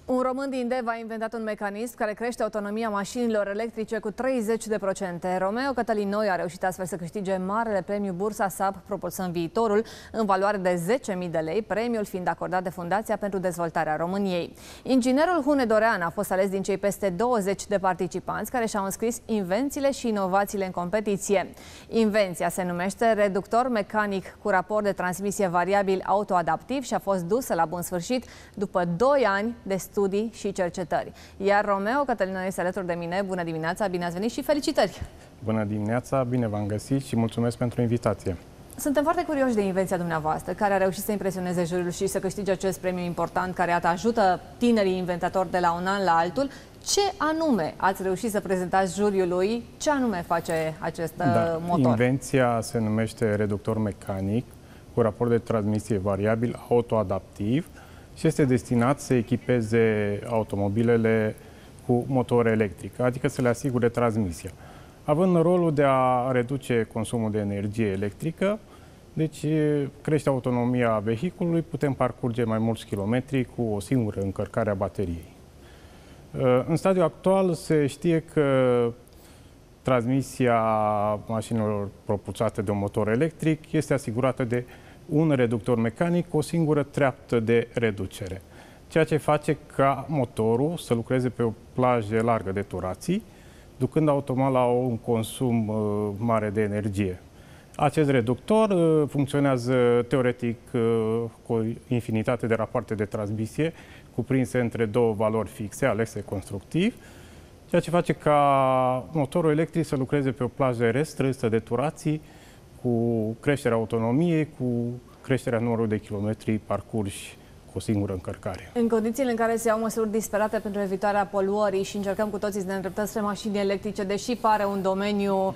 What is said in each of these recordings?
Un român din Deva a inventat un mecanism care crește autonomia mașinilor electrice cu 30%. Romeo Cătălin Noi a reușit astfel să câștige marele premiu Bursa SAP Propulsăm Viitorul în valoare de 10.000 de lei, premiul fiind acordat de Fundația pentru Dezvoltarea României. Inginerul Hunedorean a fost ales din cei peste 20 de participanți care și-au înscris invențiile și inovațiile în competiție. Invenția se numește reductor mecanic cu raport de transmisie variabil autoadaptiv și a fost dusă la bun sfârșit după 2 ani de studii și cercetări. Iar Romeo Cătălin Noi este alături de mine. Bună dimineața, bine ați venit și felicitări! Bună dimineața, bine v-am găsit și mulțumesc pentru invitație. Suntem foarte curioși de invenția dumneavoastră, care a reușit să impresioneze juriul și să câștige acest premiu important care ajută tinerii inventatori de la un an la altul. Ce anume ați reușit să prezentați juriului? Ce anume face acest motor? Invenția se numește reductor mecanic cu raport de transmisie variabil autoadaptiv și este destinat să echipeze automobilele cu motor electric, adică să le asigure transmisia, având rolul de a reduce consumul de energie electrică, deci crește autonomia vehiculului, putem parcurge mai mulți kilometri cu o singură încărcare a bateriei. În stadiul actual se știe că transmisia mașinilor propulsate de un motor electric este asigurată de un reductor mecanic cu o singură treaptă de reducere, ceea ce face ca motorul să lucreze pe o plajă largă de turații, ducând automat la un consum mare de energie. Acest reductor funcționează teoretic cu o infinitate de rapoarte de transmisie cuprinse între două valori fixe, alese constructiv, ceea ce face ca motorul electric să lucreze pe o plajă restrânsă de turații, cu creșterea autonomiei, cu creșterea numărului de kilometri parcurși cu o singură încărcare. În condițiile în care se iau măsuri disperate pentru evitarea poluării și încercăm cu toții să ne îndreptăm spre mașini electrice, deși pare un domeniu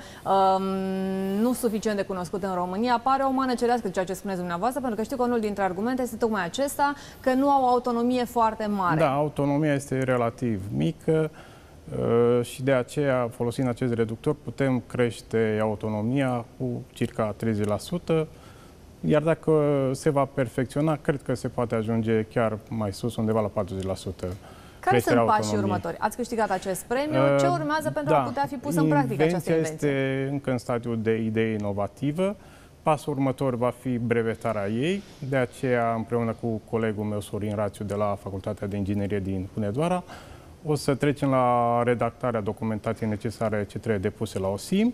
nu suficient de cunoscut în România, pare o mană cerească ceea ce spuneți dumneavoastră, pentru că știu că unul dintre argumente este tocmai acesta, că nu au autonomie foarte mare. Da, autonomia este relativ mică și de aceea, folosind acest reductor, putem crește autonomia cu circa 30%, iar dacă se va perfecționa, cred că se poate ajunge chiar mai sus, undeva la 40%. Care sunt pașii următori? Ați câștigat acest premiu. Ce urmează pentru a putea fi pusă în practică această invenție? Este încă în stadiul de idee inovativă. Pasul următor va fi brevetarea ei. De aceea, împreună cu colegul meu, Sorin Rațiu, de la Facultatea de Inginerie din Hunedoara, o să trecem la redactarea documentației necesare ce trebuie depuse la OSIM.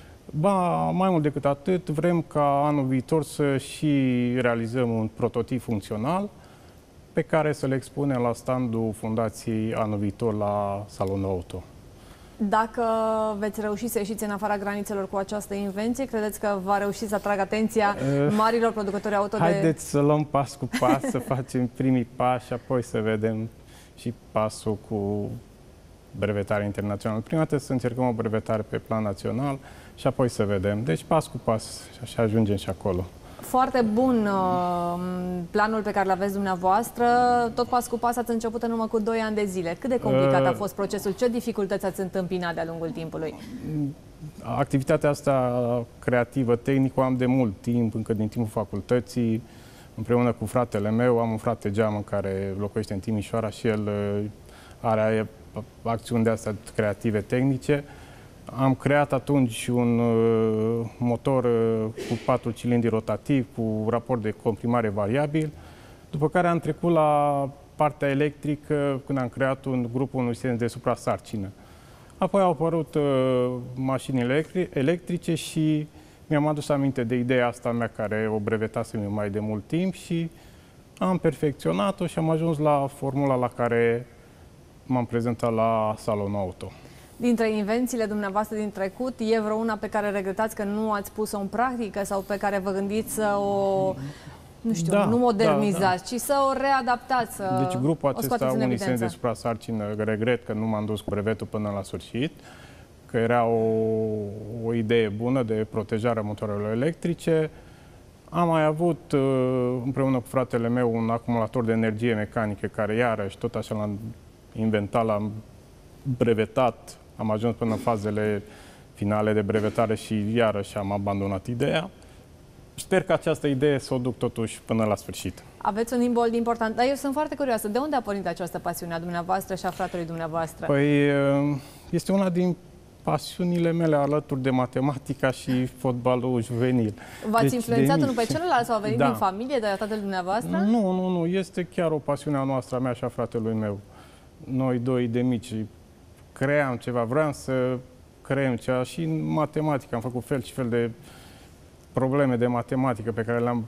Ba, mai mult decât atât, vrem ca anul viitor să și realizăm un prototip funcțional pe care să le expunem la standul Fundației anul viitor la Salonul Auto. Dacă veți reuși să ieșiți în afara granițelor cu această invenție, credeți că va reuși să atragă atenția marilor producători auto? Haideți să luăm pas cu pas, să facem primii pași și apoi să vedem și pasul cu brevetare internațională. Prima dată să încercăm o brevetare pe plan național și apoi să vedem. Deci pas cu pas și ajungem și acolo. Foarte bun planul pe care l-aveți dumneavoastră. Tot pas cu pas ați început în urmă cu 2 ani de zile. Cât de complicat a fost procesul? Ce dificultăți ați întâmpinat de-a lungul timpului? Activitatea asta creativă, tehnică, am de mult timp, încă din timpul facultății, împreună cu fratele meu. Am un frate geamăn care locuiește în Timișoara și el are acțiuni de astea creative, tehnice. Am creat atunci un motor cu 4 cilindri rotativ, cu raport de comprimare variabil, după care am trecut la partea electrică când am creat un grup unui sens de suprasarcină. Apoi au apărut mașinile electrice și mi-am adus aminte de ideea asta mea care o brevetasem mai de mult timp și am perfecționat-o și am ajuns la formula la care m-am prezentat la Salonul Auto. Dintre invențiile dumneavoastră din trecut, e vreo una pe care regretați că nu ați pus-o în practică sau pe care vă gândiți să o, nu știu, nu modernizați, ci să o readaptați, să Deci grupul acesta unisens de suprasarcină, regret că nu m-am dus cu brevetul până la sfârșit, că era o idee bună de protejare a motoarelor electrice. Am mai avut, împreună cu fratele meu, un acumulator de energie mecanică, care iarăși tot așa l-am inventat, l-am brevetat, am ajuns până în fazele finale de brevetare și iarăși am abandonat ideea. sper că această idee să o duc totuși până la sfârșit. Aveți un imbold important, dar eu sunt foarte curioasă. De unde a pornit această pasiune a dumneavoastră și a fratelui dumneavoastră? Păi, este una din pasiunile mele alături de matematica și fotbalul juvenil. V-ați influențat unul pe celălalt sau a venit din familie, de la tatăl dumneavoastră? Nu. Este chiar o pasiune a noastră, a mea și a fratelui meu. Noi doi de mici cream ceva, vreau să creăm ceva și în matematică. Am făcut fel și fel de probleme de matematică pe care le-am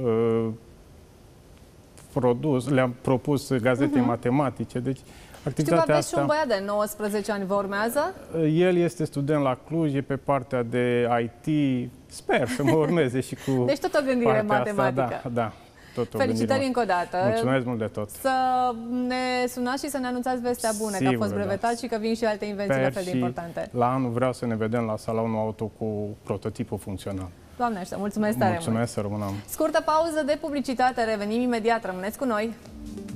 produs, le-am propus gazetei matematice. Deci, știu că aveți și un băiat de 19 ani, vă urmează? El este student la Cluj, e pe partea de IT. Sper să mă urmeze și cu deci tot o gândire matematică. Da. Felicitări încă o dată. Mulțumesc mult de tot. Să ne sunați și să ne anunțați vestea bună, că a fost brevetat și că vin și alte invenții la fel de importante. La anul vreau să ne vedem la salonul auto cu prototipul funcțional. Doamne ajută, mulțumesc tare mult. Mulțumesc, să rămânăm. Scurtă pauză de publicitate, revenim imediat, rămâneți cu noi.